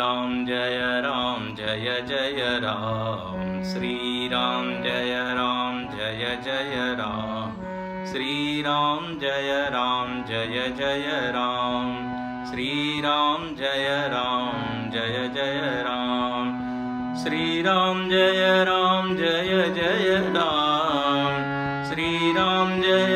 राम जय जय राम, श्री राम जय जय राम, श्री राम जय जय राम, श्री राम जय जय राम, श्री राम जय जय राम, श्री राम जय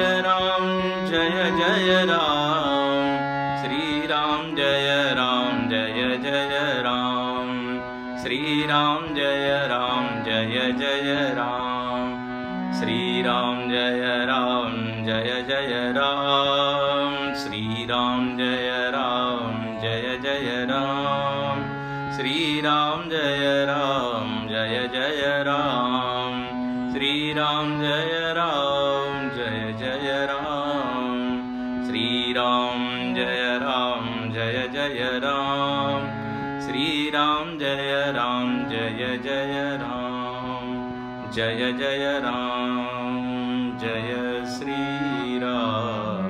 जय राम, श्री राम जय जय राम, श्री राम जय जय राम, श्री राम जय जय राम, श्री राम जय जय राम, श्री राम जय जय राम, श्री राम जय जय राम, श्री राम जय जय राम, श्री राम जय जय राम, जय जय राम, जय श्री राम।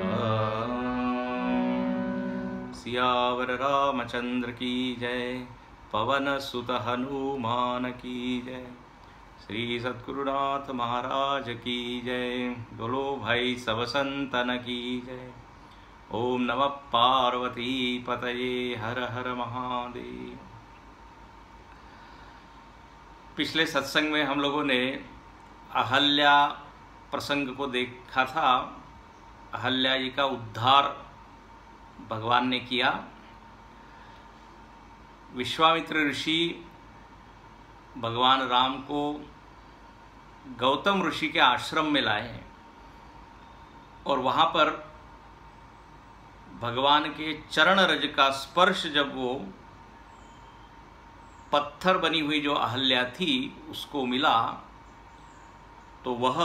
सियावर रामचंद्र की जय, पवन सुत हनुमान की जय, श्री सद्गुरुनाथ महाराज की जय, बोलो भाई सब संतन की जय। ओम नमः पार्वती पतये, हर हर महादेव। पिछले सत्संग में हम लोगों ने अहल्या प्रसंग को देखा था। अहल्या जी का उद्धार भगवान ने किया। विश्वामित्र ऋषि भगवान राम को गौतम ऋषि के आश्रम में लाए और वहाँ पर भगवान के चरण रज का स्पर्श, जब वो पत्थर बनी हुई जो अहल्या थी उसको मिला तो वह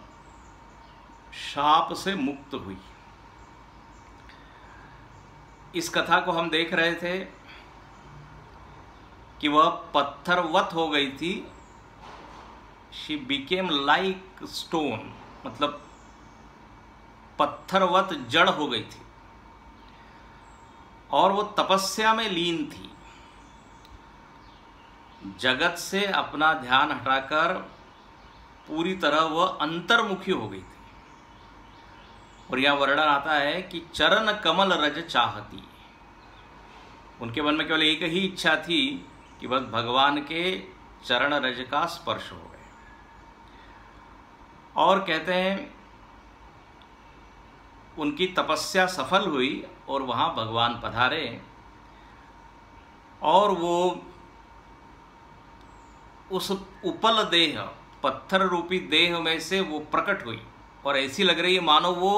शाप से मुक्त हुई। इस कथा को हम देख रहे थे कि वह पत्थरवत हो गई थी। शी बिकेम लाइक स्टोन, मतलब पत्थरवत जड़ हो गई थी और वो तपस्या में लीन थी। जगत से अपना ध्यान हटाकर पूरी तरह वह अंतर्मुखी हो गई थी। और यह वर्णन आता है कि चरण कमल रज चाहती। उनके मन में केवल एक ही इच्छा थी कि बस भगवान के चरण रज का स्पर्श हो गए। और कहते हैं उनकी तपस्या सफल हुई और वहां भगवान पधारे और वो उस उपल देह, पत्थर रूपी देह में से वो प्रकट हुई और ऐसी लग रही है मानो वो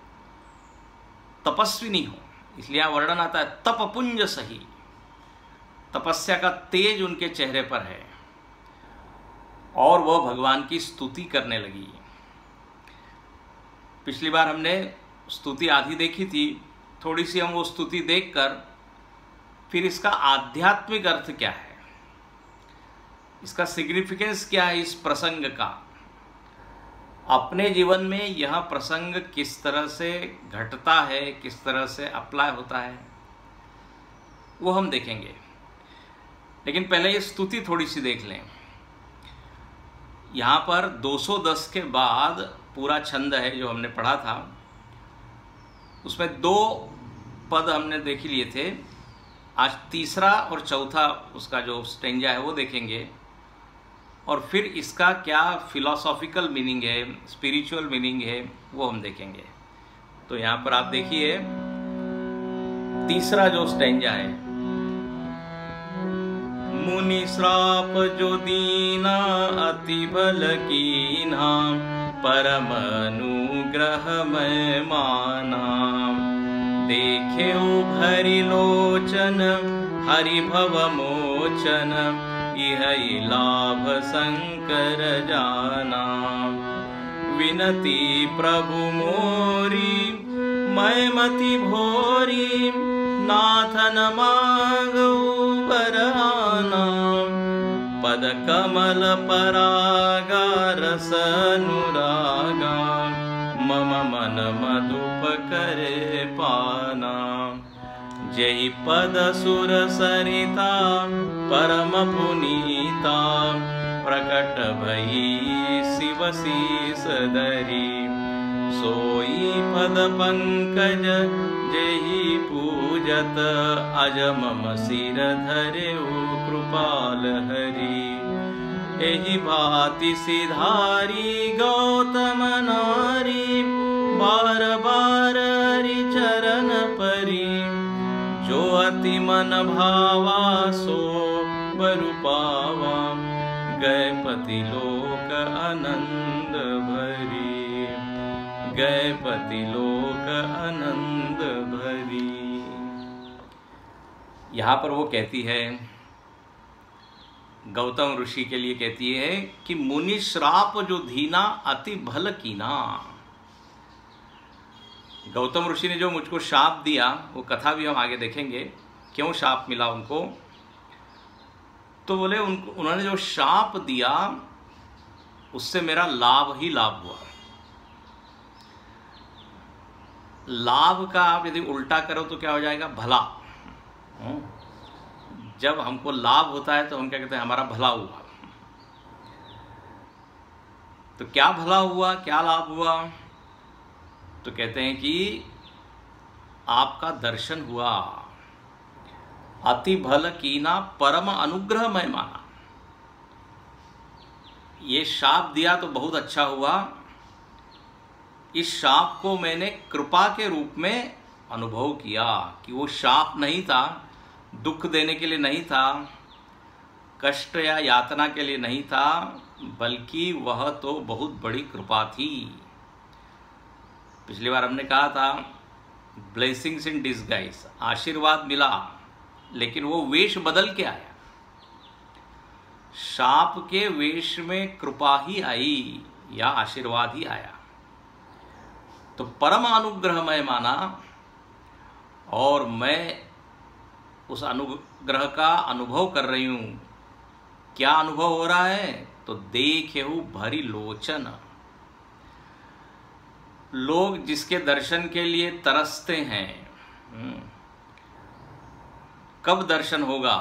तपस्विनी हो। इसलिए यहां वर्णन आता है तपपुंज सही, तपस्या का तेज उनके चेहरे पर है और वह भगवान की स्तुति करने लगी। पिछली बार हमने स्तुति आधी देखी थी, थोड़ी सी हम वो स्तुति देखकर फिर इसका आध्यात्मिक अर्थ क्या है, इसका सिग्निफिकेंस क्या है, इस प्रसंग का अपने जीवन में यह प्रसंग किस तरह से घटता है, किस तरह से अप्लाई होता है, वो हम देखेंगे। लेकिन पहले ये स्तुति थोड़ी सी देख लें। यहाँ पर 210 के बाद पूरा छंद है जो हमने पढ़ा था, उसमें 2 पद हमने देख लिए थे। आज तीसरा और चौथा उसका जो स्टेंजा है वो देखेंगे और फिर इसका क्या फिलॉसॉफिकल मीनिंग है, स्पिरिचुअल मीनिंग है, वो हम देखेंगे। तो यहाँ पर आप देखिए तीसरा जो स्टेंजा है, मुनि श्राप जो दीना अति बल कीन्हा, परम अनुग्रह मैं माना, देखे भरि लोचन हरि भव मोचन, इह लाभ शंकर जाना, विनती प्रभु मोरी मैं मति भोरी, नाथन मांगू बरहाना, पद कमल परागा रस अनुरागा, मम मन मधुप करे पाना, जय पद सुर सरिता परम पुनीता, प्रकट भई शिव शीस धरी। सोई पद पंकज जेहि पूजत, अज मम सिर धरेउ कृपाल हरि। एहि भांति सिधारी गौतम नारी, बार बार हरि चरण परी। जो अति मन भावा सो बरु पावा, गए पति लोक आनंद भरी। गए पति लोक आनंद भरी। यहाँ पर वो कहती है, गौतम ऋषि के लिए कहती है कि मुनि श्राप जो धीना, अति भल कीना। गौतम ऋषि ने जो मुझको शाप दिया, वो कथा भी हम आगे देखेंगे क्यों शाप मिला उनको। तो बोले उन्होंने जो शाप दिया उससे मेरा लाभ ही लाभ हुआ। लाभ का आप यदि उल्टा करो तो क्या हो जाएगा? भला। जब हमको लाभ होता है तो हम क्या कहते हैं? हमारा भला हुआ। तो क्या भला हुआ, क्या लाभ हुआ? तो कहते हैं कि आपका दर्शन हुआ। अति भल कीना, परम अनुग्रह मैं माना। ये शाप दिया तो बहुत अच्छा हुआ। इस शाप को मैंने कृपा के रूप में अनुभव किया कि वो शाप नहीं था, दुख देने के लिए नहीं था, कष्ट या यातना के लिए नहीं था, बल्कि वह तो बहुत बड़ी कृपा थी। पिछली बार हमने कहा था ब्लेसिंग्स इन डिस्गाइज, आशीर्वाद मिला लेकिन वो वेश बदल के आया। शाप के वेश में कृपा ही आई या आशीर्वाद ही आया। तो परम अनुग्रह मैं माना और मैं उस अनुग्रह का अनुभव कर रही हूं। क्या अनुभव हो रहा है? तो देखेहु भरी लोचन। लोग जिसके दर्शन के लिए तरसते हैं, कब दर्शन होगा?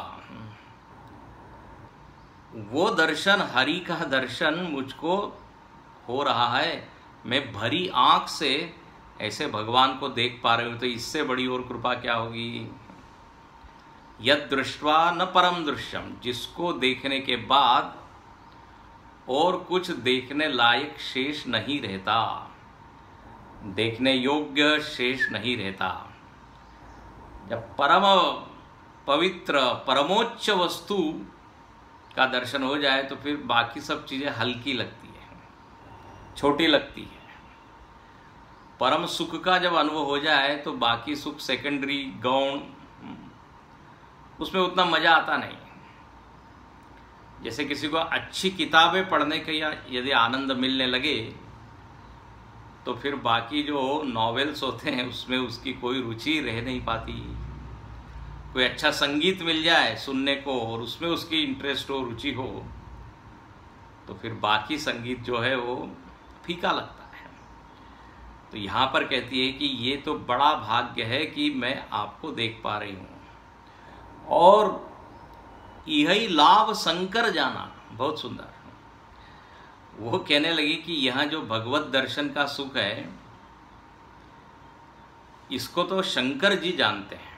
वो दर्शन, हरि का दर्शन मुझको हो रहा है। मैं भरी आंख से ऐसे भगवान को देख पा रही हूं, तो इससे बड़ी और कृपा क्या होगी? यद दृष्ट्वा न परम दृश्यम, जिसको देखने के बाद और कुछ देखने लायक शेष नहीं रहता, देखने योग्य शेष नहीं रहता। जब परम पवित्र परमोच्च वस्तु का दर्शन हो जाए तो फिर बाकी सब चीजें हल्की लगती है, छोटी लगती है। परम सुख का जब अनुभव हो जाए तो बाकी सुख सेकेंडरी, गौण, उसमें उतना मजा आता नहीं। जैसे किसी को अच्छी किताबें पढ़ने का यदि आनंद मिलने लगे तो फिर बाकी जो नॉवेल्स होते हैं उसमें उसकी कोई रुचि रह नहीं पाती। कोई अच्छा संगीत मिल जाए सुनने को और उसमें उसकी इंटरेस्ट हो, रुचि हो, तो फिर बाकी संगीत जो है वो फीका लगता है। तो यहाँ पर कहती है कि ये तो बड़ा भाग्य है कि मैं आपको देख पा रही हूँ, और यही लाभ शंकर जाना। बहुत सुंदर। वो कहने लगी कि यहाँ जो भगवत दर्शन का सुख है, इसको तो शंकर जी जानते हैं,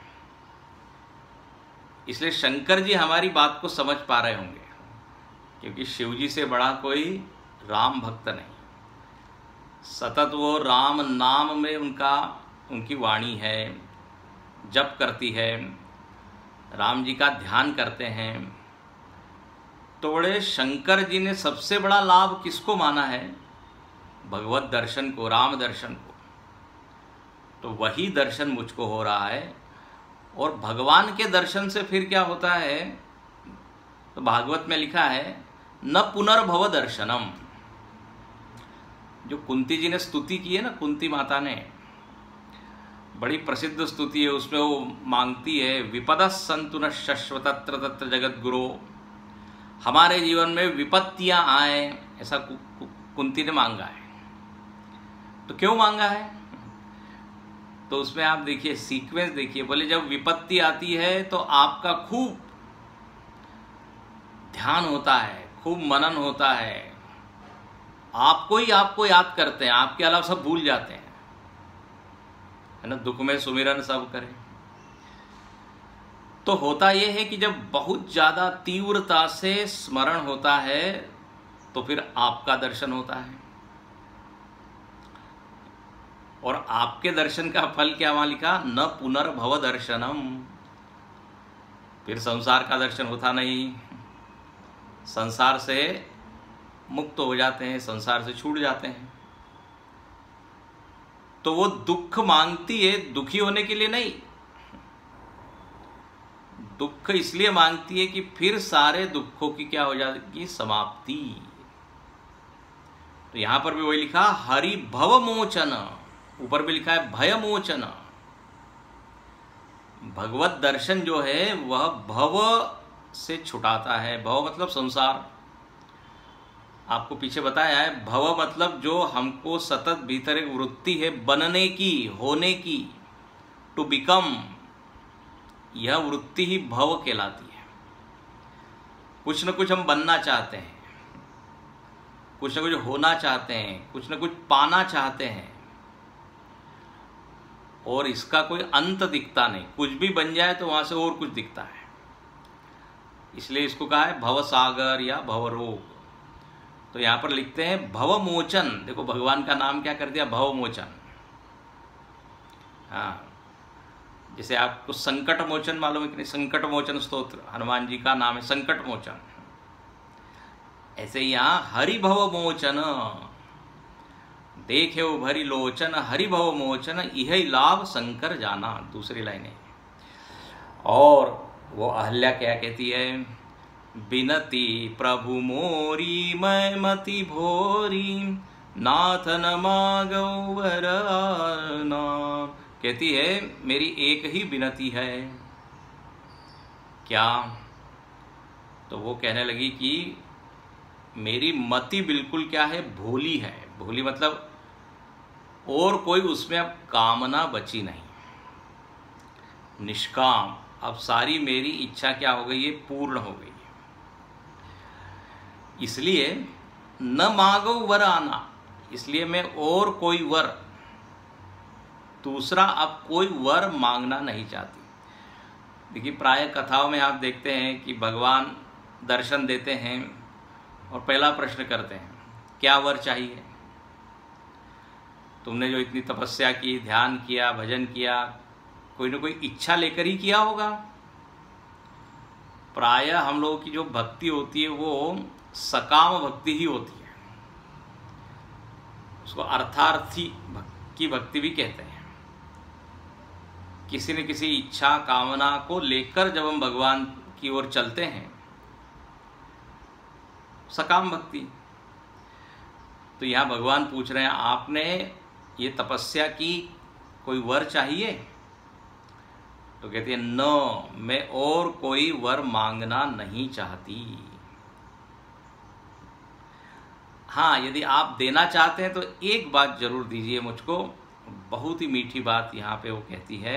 इसलिए शंकर जी हमारी बात को समझ पा रहे होंगे, क्योंकि शिव जी से बड़ा कोई राम भक्त नहीं। सतत वो राम नाम में उनकी वाणी है, जप करती है, राम जी का ध्यान करते हैं। तो बड़े शंकर जी ने सबसे बड़ा लाभ किसको माना है? भगवत दर्शन को, राम दर्शन को। तो वही दर्शन मुझको हो रहा है। और भगवान के दर्शन से फिर क्या होता है? तो भागवत में लिखा है न पुनर्भव दर्शनम। जो कुंती जी ने स्तुति की है ना, कुंती माता ने, बड़ी प्रसिद्ध स्तुति है। उसमें वो मांगती है विपद संतु न शश्वत तत्र तत्र जगत गुरो, हमारे जीवन में विपत्तियां आए, ऐसा कुंती ने मांगा है। तो क्यों मांगा है? तो उसमें आप देखिए सीक्वेंस देखिए, बोले जब विपत्ति आती है तो आपका खूब ध्यान होता है, खूब मनन होता है, आपको याद करते हैं, आपके अलावा सब भूल जाते हैं, है ना। दुख में सुमिरन सब करें। तो होता यह है कि जब बहुत ज्यादा तीव्रता से स्मरण होता है तो फिर आपका दर्शन होता है, और आपके दर्शन का फल क्या वहां लिखा, न पुनर्भव दर्शनम, फिर संसार का दर्शन होता नहीं, संसार से मुक्त हो जाते हैं, संसार से छूट जाते हैं। तो वो दुख मांगती है दुखी होने के लिए नहीं, दुख इसलिए मांगती है कि फिर सारे दुखों की क्या हो जाएगी, समाप्ति। तो यहां पर भी वही लिखा हरि भव मोचन, ऊपर भी लिखा है भय मोचन। भगवत दर्शन जो है वह भव से छुटाता है। भव मतलब संसार, आपको पीछे बताया है। भव मतलब जो हमको सतत भीतर एक वृत्ति है बनने की, होने की, टू बिकम, यह वृत्ति ही भव कहलाती है। कुछ न कुछ हम बनना चाहते हैं, कुछ न कुछ होना चाहते हैं, कुछ न कुछ पाना चाहते हैं, और इसका कोई अंत दिखता नहीं। कुछ भी बन जाए तो वहां से और कुछ दिखता है, इसलिए इसको कहा है भव सागर या भवरोग। तो यहां पर लिखते हैं भव मोचन। देखो भगवान का नाम क्या कर दिया, भव मोचन। हाँ, जैसे आपको संकट मोचन मालूम है कि नहीं, संकट मोचन स्तोत्र हनुमान जी का नाम है, संकट मोचन। ऐसे यहां हरि भव मोचन, देखे भरी लोचन हरि भव मोचन, यह लाभ शंकर जाना, दूसरी लाइनें। और वो अहल्या क्या कहती है, बिनती प्रभु मोरी मैं मति भोरी, नाथन मागौ वरना। कहती है मेरी एक ही विनती है। क्या? तो वो कहने लगी कि मेरी मति बिल्कुल क्या है, भोली है। भोली मतलब और कोई उसमें अब कामना बची नहीं, निष्काम। अब सारी मेरी इच्छा क्या हो गई है, पूर्ण हो गई है। इसलिए न मांगो वर आना, इसलिए मैं और कोई वर, दूसरा अब कोई वर मांगना नहीं चाहती। देखिए प्राय कथाओं में आप देखते हैं कि भगवान दर्शन देते हैं और पहला प्रश्न करते हैं क्या वर चाहिए। तुमने जो इतनी तपस्या की, ध्यान किया, भजन किया, कोई ना कोई इच्छा लेकर ही किया होगा। प्रायः हम लोगों की जो भक्ति होती है वो सकाम भक्ति ही होती है, उसको अर्थार्थी की भक्ति भी कहते हैं। किसी न किसी इच्छा कामना को लेकर जब हम भगवान की ओर चलते हैं, सकाम भक्ति। तो यहां भगवान पूछ रहे हैं आपने ये तपस्या की, कोई वर चाहिए? तो कहती है न, मैं और कोई वर मांगना नहीं चाहती। हाँ, यदि आप देना चाहते हैं तो एक बात जरूर दीजिए मुझको। बहुत ही मीठी बात यहां पे वो कहती है,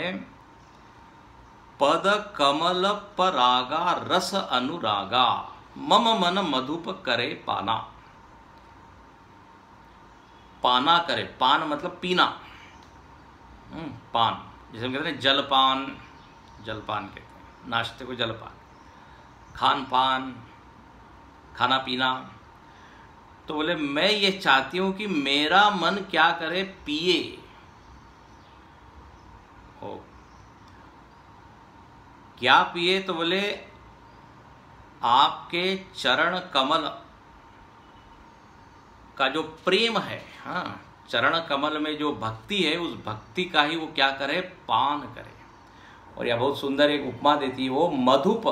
पद कमल परागा रस अनुरागा, मम मन मधुप करे पाना। पाना करे, पान मतलब पीना, पान, जैसे हम कहते हैं जलपान, जलपान कहते हैं नाश्ते को जलपान, खान पान, खाना पीना। तो बोले मैं ये चाहती हूं कि मेरा मन क्या करे, पिए। ओ, क्या पिए? तो बोले आपके चरण कमल का जो प्रेम है, हाँ, चरण कमल में जो भक्ति है, उस भक्ति का ही वो क्या करे, पान करे। और यह बहुत सुंदर एक उपमा देती है वो, मधुप।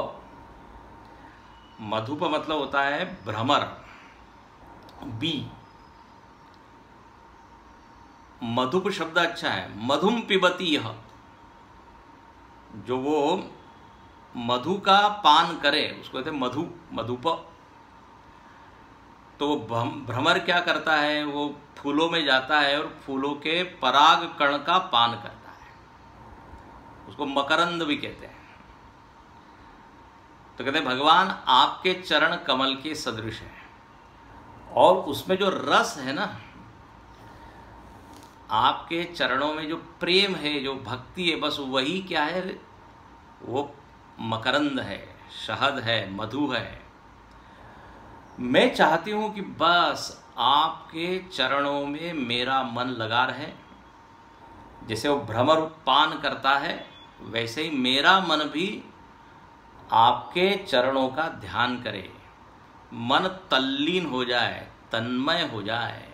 मधुप मतलब होता है भ्रमर, बी। मधुप शब्द अच्छा है, मधुम पिबती, यह जो वो मधु का पान करे उसको कहते हैं मधु, मधुप। तो भ्रमर क्या करता है, वो फूलों में जाता है और फूलों के पराग कण का पान करता है। उसको मकरंद भी कहते हैं। तो कहते हैं भगवान आपके चरण कमल के सदृश है, और उसमें जो रस है ना, आपके चरणों में जो प्रेम है, जो भक्ति है, बस वही क्या है, वो मकरंद है, शहद है, मधु है। मैं चाहती हूं कि बस आपके चरणों में मेरा मन लगा रहे। जैसे वो भ्रमर पान करता है, वैसे ही मेरा मन भी आपके चरणों का ध्यान करे, मन तल्लीन हो जाए, तन्मय हो जाए।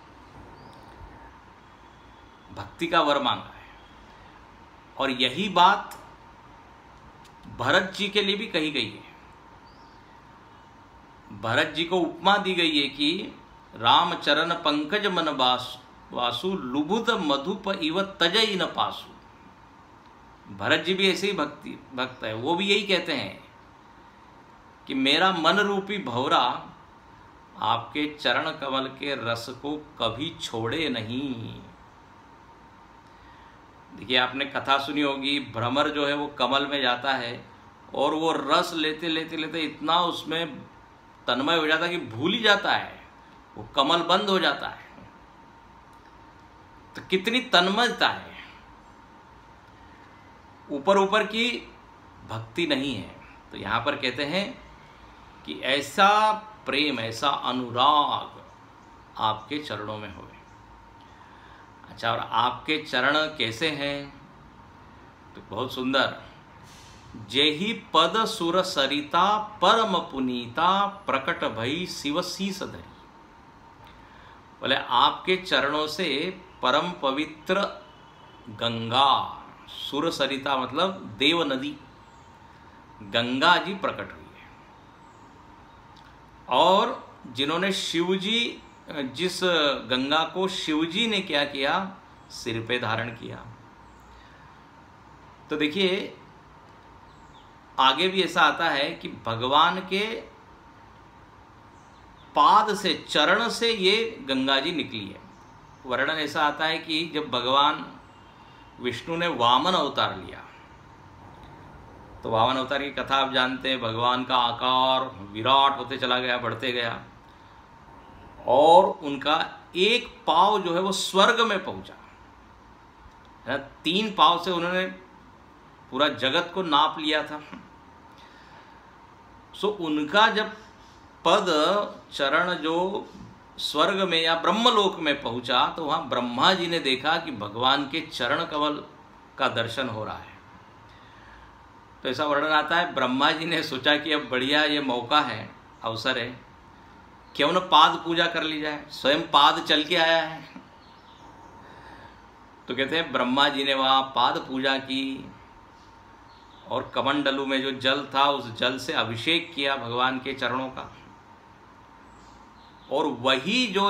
भक्ति का वर मांगा है। और यही बात भरत जी के लिए भी कही गई है। भरत जी को उपमा दी गई है कि राम चरण पंकज मन वासु लुभुत मधुप इव तजई न पासु। भरत जी भी ऐसे ही भक्त है। वो भी यही कहते हैं कि मेरा मन रूपी भौरा आपके चरण कमल के रस को कभी छोड़े नहीं। देखिए, आपने कथा सुनी होगी, भ्रमर जो है वो कमल में जाता है और वो रस लेते लेते लेते इतना उसमें तन्मय हो जाता है कि भूल ही जाता है, वो कमल बंद हो जाता है। तो कितनी तन्मयता है, ऊपर ऊपर की भक्ति नहीं है। तो यहाँ पर कहते हैं कि ऐसा प्रेम, ऐसा अनुराग आपके चरणों में होवे। अच्छा, और आपके चरण कैसे हैं? तो बहुत सुंदर। जेहि पद सुर सरिता परम पुनीता प्रकट भई शिव शीस धरी। बोले आपके चरणों से परम पवित्र गंगा, सुर सरिता मतलब देव नदी, गंगा जी प्रकट हुई है। और जिन्होंने शिवजी, जिस गंगा को शिवजी ने क्या किया, सिर पे धारण किया। तो देखिए, आगे भी ऐसा आता है कि भगवान के पाद से, चरण से ये गंगा जी निकली है। वर्णन ऐसा आता है कि जब भगवान विष्णु ने वामन अवतार लिया, तो वामन अवतार की कथा आप जानते हैं। भगवान का आकार विराट होते चला गया, बढ़ते गया, और उनका एक पांव जो है वो स्वर्ग में पहुंचा है। 3 पांव से उन्होंने पूरा जगत को नाप लिया था। सो उनका जब पद, चरण जो स्वर्ग में या ब्रह्मलोक में पहुंचा, तो वहां ब्रह्मा जी ने देखा कि भगवान के चरण कमल का दर्शन हो रहा है। तो ऐसा वर्णन आता है, ब्रह्मा जी ने सोचा कि अब बढ़िया ये मौका है, अवसर है, क्यों न पाद पूजा कर ली जाए। स्वयं पाद चल के आया है। तो कहते हैं ब्रह्मा जी ने वहां पाद पूजा की, और कमंडलू में जो जल था उस जल से अभिषेक किया भगवान के चरणों का। और वही जो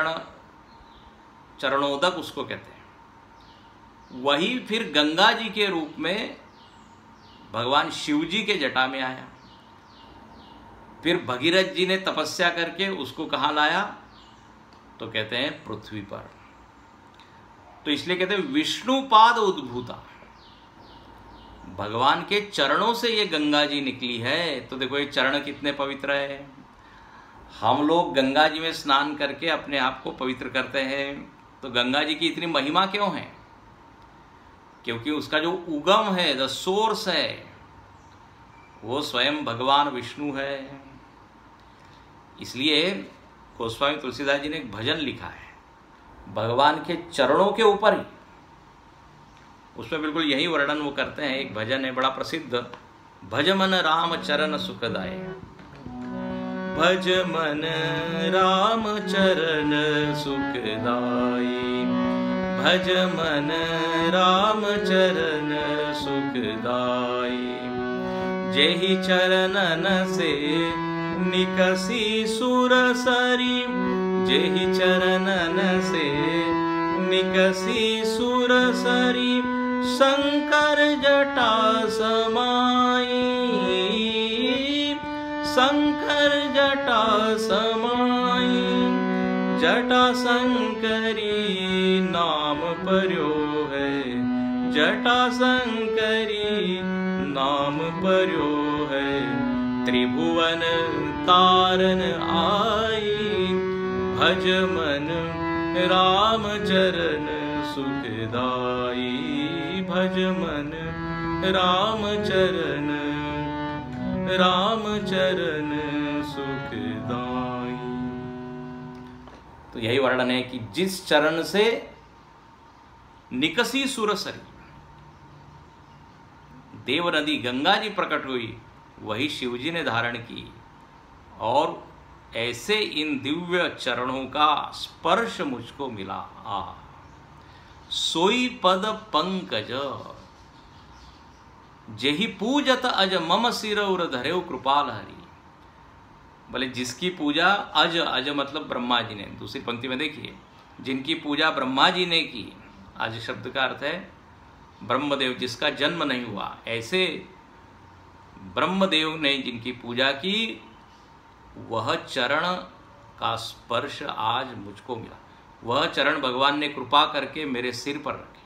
चरणोदक उसको कहते हैं, वही फिर गंगा जी के रूप में भगवान शिव जी के जटा में आया। फिर भगीरथ जी ने तपस्या करके उसको कहाँ लाया? तो कहते हैं पृथ्वी पर। तो इसलिए कहते हैं विष्णुपाद उद्भूता, भगवान के चरणों से ये गंगा जी निकली है। तो देखो ये चरण कितने पवित्र है। हम लोग गंगा जी में स्नान करके अपने आप को पवित्र करते हैं। तो गंगा जी की इतनी महिमा क्यों है? क्योंकि उसका जो उगम है, द सोर्स है, वो स्वयं भगवान विष्णु है। इसलिए गोस्वामी तुलसीदास जी ने एक भजन लिखा है भगवान के चरणों के ऊपर ही। उसमें बिल्कुल यही वर्णन वो करते हैं। एक भजन है बड़ा प्रसिद्ध, भज मन राम चरण सुखदाय। भज मन राम चरण सुखदाय, भज मन राम चरण सुखदाय। जेहि चरणन से निकसी सुर सरी, जेहि चरणन से निकसी सुर सरी। शंकर जटा समाई, शंकर जटा समाई। जटा शंकरी नाम पर्यो है, जटा शंकरी बर्यो है, त्रिभुवन तारन आई, भज मन राम चरण सुखदाई, भज मन राम चरण सुखदाई। तो यही वर्णन है कि जिस चरण से निकसी सुरसरी, देव नदी गंगा जी प्रकट हुई, वही शिवजी ने धारण की, और ऐसे इन दिव्य चरणों का स्पर्श मुझको मिला। सोई पद पंकज, जेहि पूजत अज मम सिर उर धरेउ कृपाल हरि। बोले जिसकी पूजा अज, अज मतलब ब्रह्मा जी ने, दूसरी पंक्ति में देखिए, जिनकी पूजा ब्रह्मा जी ने की, अज शब्द का अर्थ है ब्रह्मदेव, जिसका जन्म नहीं हुआ, ऐसे ब्रह्मदेव ने जिनकी पूजा की, वह चरण का स्पर्श आज मुझको मिला। वह चरण भगवान ने कृपा करके मेरे सिर पर रखे।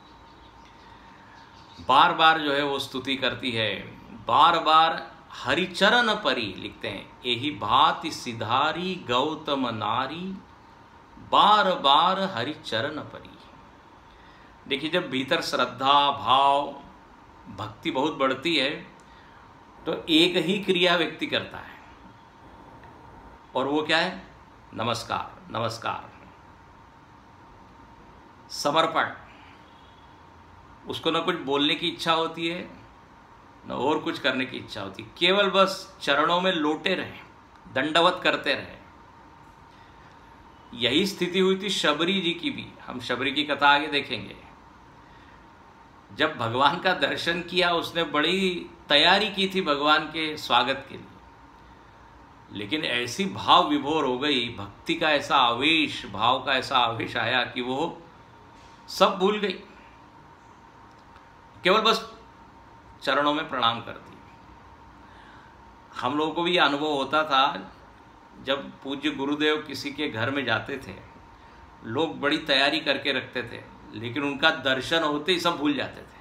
बार बार जो है वो स्तुति करती है, बार बार हरिचरण परी लिखते हैं, यही भांति सिधारी गौतम नारी, बार बार हरिचरण परी। देखिए, जब भीतर श्रद्धा भाव भक्ति बहुत बढ़ती है तो एक ही क्रिया व्यक्ति करता है, और वो क्या है? नमस्कार, नमस्कार, समर्पण। उसको न कुछ बोलने की इच्छा होती है, न और कुछ करने की इच्छा होती, केवल बस चरणों में लोटे रहे, दंडवत करते रहे। यही स्थिति हुई थी शबरी जी की भी। हम शबरी की कथा आगे देखेंगे। जब भगवान का दर्शन किया, उसने बड़ी तैयारी की थी भगवान के स्वागत के लिए, लेकिन ऐसी भाव विभोर हो गई, भक्ति का ऐसा आवेश, भाव का ऐसा आवेश आया कि वो सब भूल गई, केवल बस चरणों में प्रणाम कर दी। हम लोगों को भी यह अनुभव होता था, जब पूज्य गुरुदेव किसी के घर में जाते थे, लोग बड़ी तैयारी करके रखते थे, लेकिन उनका दर्शन होते ही सब भूल जाते थे।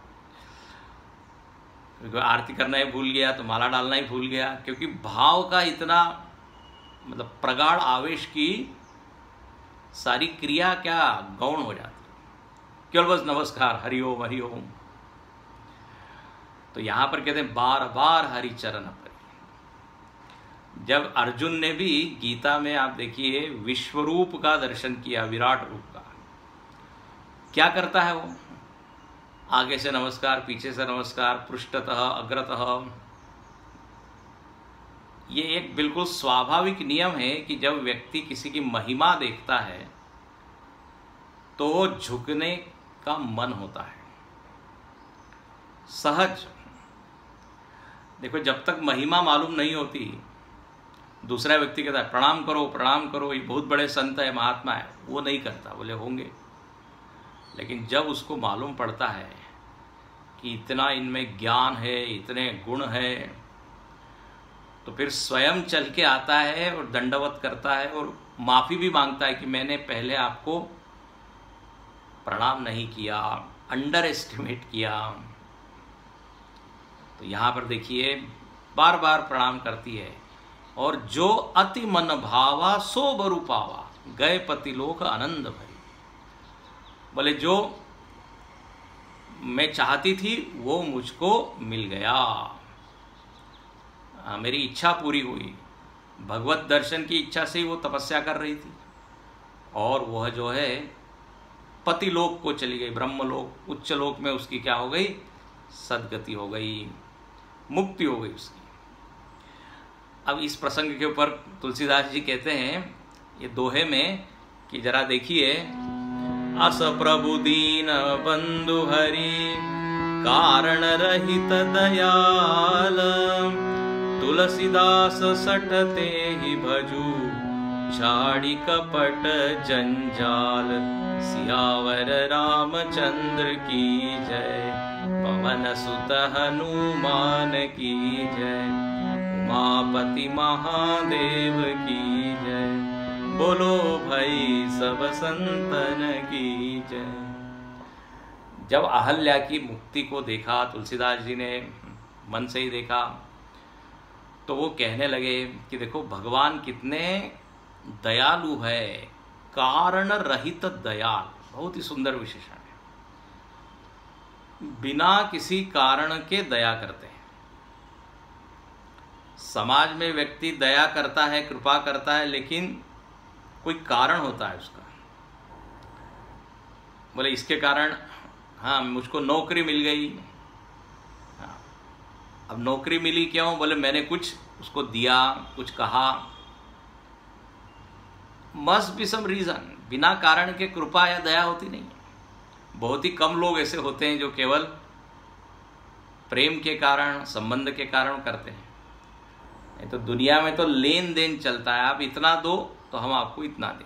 आरती करना ही भूल गया तो माला डालना ही भूल गया, क्योंकि भाव का इतना मतलब प्रगाढ़ आवेश की सारी क्रिया क्या गौण हो जाती, केवल बस नमस्कार, हरिओम हरिओम। तो यहां पर कहते हैं बार बार हरिचरण पर। जब अर्जुन ने भी गीता में आप देखिए विश्वरूप का दर्शन किया, विराट रूप का, क्या करता है वो? आगे से नमस्कार, पीछे से नमस्कार, पृष्ठतः अग्रतः। ये एक बिल्कुल स्वाभाविक नियम है कि जब व्यक्ति किसी की महिमा देखता है तो झुकने का मन होता है, सहज। देखो, जब तक महिमा मालूम नहीं होती, दूसरा व्यक्ति कहता है प्रणाम करो प्रणाम करो, ये बहुत बड़े संत है, महात्मा है, वो नहीं करता, बोले होंगे। लेकिन जब उसको मालूम पड़ता है कि इतना इनमें ज्ञान है, इतने गुण है, तो फिर स्वयं चल के आता है और दंडवत करता है और माफी भी मांगता है कि मैंने पहले आपको प्रणाम नहीं किया, अंडर एस्टिमेट किया। तो यहाँ पर देखिए बार बार प्रणाम करती है, और जो अति मन भावा सो बरु पावा, गए पति लोक आनंद भरी। बोले जो मैं चाहती थी वो मुझको मिल गया, मेरी इच्छा पूरी हुई। भगवत दर्शन की इच्छा से ही वो तपस्या कर रही थी, और वह जो है पति लोक को चली गई, ब्रह्मलोक, उच्च लोक में उसकी क्या हो गई? सद्गति हो गई, मुक्ति हो गई उसकी। अब इस प्रसंग के ऊपर तुलसीदास जी कहते हैं ये दोहे में कि जरा देखिए, अस प्रभु दीन बंधु हरि, कारण रहित दयाल, तुलसीदास सटते ही भजू, छाड़ी कपट जंजाल। सियावर रामचंद्र की जय, पवन सुत हनुमान की जय, उमापति महादेव की जय, बोलो भाई सब संतन की जय। जब अहल्या की मुक्ति को देखा तुलसीदास जी ने, मन से ही देखा, तो वो कहने लगे कि देखो भगवान कितने दयालु है, कारण रहित दयाल, बहुत ही सुंदर विशेषण है। बिना किसी कारण के दया करते हैं। समाज में व्यक्ति दया करता है, कृपा करता है, लेकिन कोई कारण होता है उसका। बोले इसके कारण हाँ मुझको नौकरी मिल गई। हाँ, अब नौकरी मिली क्यों? बोले मैंने कुछ उसको दिया, कुछ कहा। Must be some reason. बिना कारण के कृपा या दया होती नहीं है। बहुत ही कम लोग ऐसे होते हैं जो केवल प्रेम के कारण, संबंध के कारण करते हैं। नहीं तो दुनिया में तो लेन देन चलता है, आप इतना दो तो हम आपको इतना देंगे।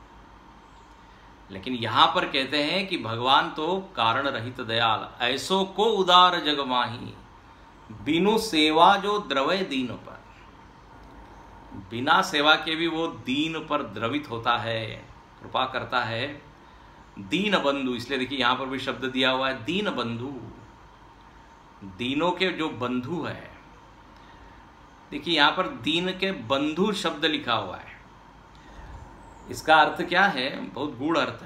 लेकिन यहां पर कहते हैं कि भगवान तो कारण रहित दयाल, ऐसो को उदार जग माही, बिनु सेवा जो द्रवय दीन पर। बिना सेवा के भी वो दीन पर द्रवित होता है, कृपा करता है। दीन बंधु, इसलिए देखिए यहां पर भी शब्द दिया हुआ है दीन बंधु, दीनों के जो बंधु है। देखिए यहां पर दीन के बंधु शब्द लिखा हुआ है। इसका अर्थ क्या है? बहुत गूढ़ अर्थ है।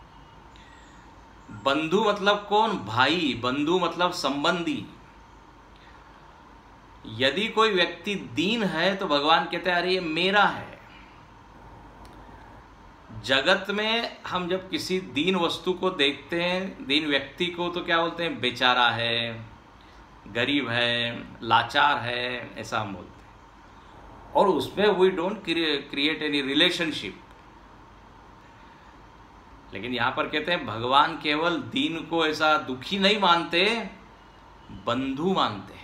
बंधु मतलब कौन? भाई। बंधु मतलब संबंधी। यदि कोई व्यक्ति दीन है तो भगवान कहते हैं अरे ये मेरा है। जगत में हम जब किसी दीन वस्तु को देखते हैं, दीन व्यक्ति को, तो क्या बोलते हैं? बेचारा है, गरीब है, लाचार है, ऐसा हम बोलते हैं। और उसमें we don't create any relationship. लेकिन यहां पर कहते हैं भगवान केवल दीन को ऐसा दुखी नहीं मानते, बंधु मानते हैं।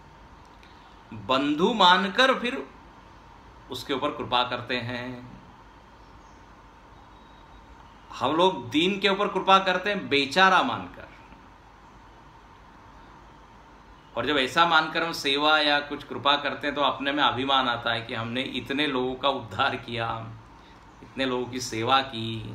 बंधु मानकर फिर उसके ऊपर कृपा करते हैं। हम लोग दीन के ऊपर कृपा करते हैं बेचारा मानकर। और जब ऐसा मानकर हम सेवा या कुछ कृपा करते हैं तो अपने में अभिमान आता है कि हमने इतने लोगों का उद्धार किया, इतने लोगों की सेवा की।